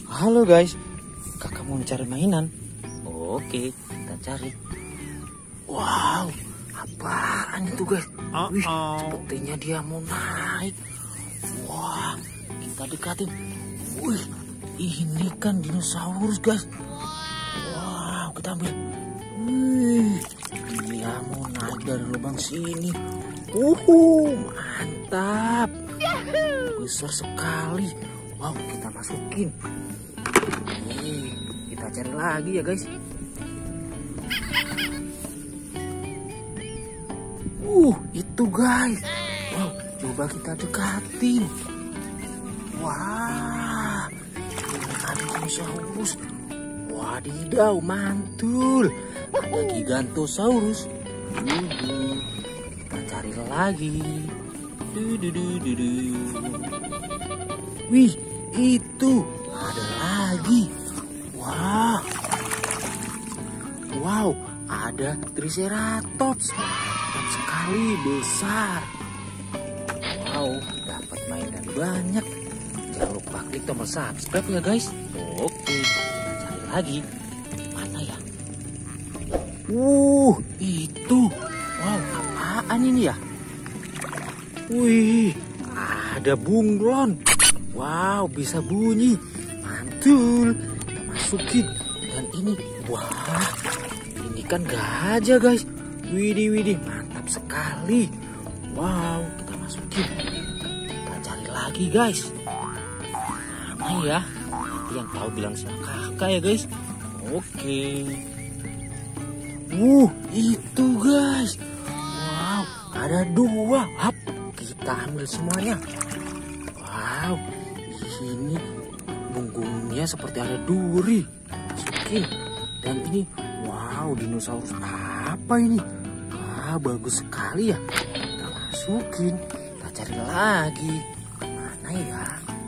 Halo guys, kakak mau cari mainan. Oke, kita cari. Wow, apaan itu guys? Wih, sepertinya dia mau naik. Wah, kita dekatin. Wih, ini kan dinosaurus guys. Wow, kita ambil. Wih, dia mau naik dari lubang sini. Mantap. Besar sekali. Wow, kita masukin. Nih, kita cari lagi ya guys. Itu guys. Wow, coba kita dekatin. Wah, ini ada dinosaurus. Wadidaw, mantul. Ada Gigantosaurus. Kita cari lagi. Wih, itu ada lagi. Wow, ada Triceratops. Mantap sekali, besar. Wow, dapat mainan banyak. Jangan lupa klik tombol subscribe ya guys. Oke, kita cari lagi. Mana ya? Itu. Wow, apaan ini ya? Wih, ada bunglon. Wow, bisa bunyi. Mantul. Kita masukin. Dan ini, wah, ini kan gajah guys. Widih, mantap sekali. Wow, kita masukin. Kita cari lagi guys. Mana ya? Nanti yang tahu bilang sama kakak ya guys. Oke. Itu guys. Wow, ada 2. Kita ambil semuanya. Wow, ini punggungnya seperti ada duri. Masukin. Dan ini, wow, dinosaurus apa ini? Bagus sekali ya. Kita masukin. Kita cari lagi. Mana ya?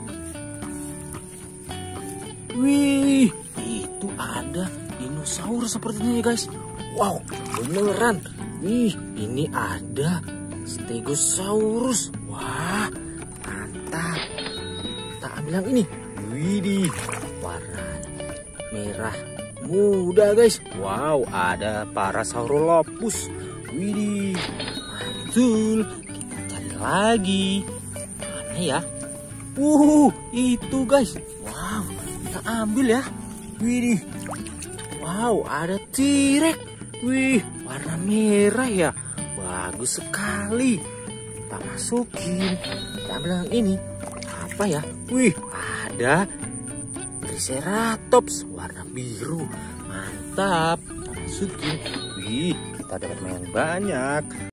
Wih, itu ada dinosaurus sepertinya ya guys. Wow, beneran. Wih, ini ada Stegosaurus. Wah, mantap. Kita ambil yang ini. Widih, warna merah muda guys. Wow, ada Parasaurolophus. Widih, mantul. Kita cari lagi. Mana ya? Itu guys. Wow, kita ambil ya. Widih. Wow, ada T-Rex. Wih, warna merah ya. Bagus sekali. Kita masukin. Kita ambil yang ini. Apa ya? Wih, ada Triceratops warna biru. Mantap. Kita masukin. Wih, kita dapat mainan banyak.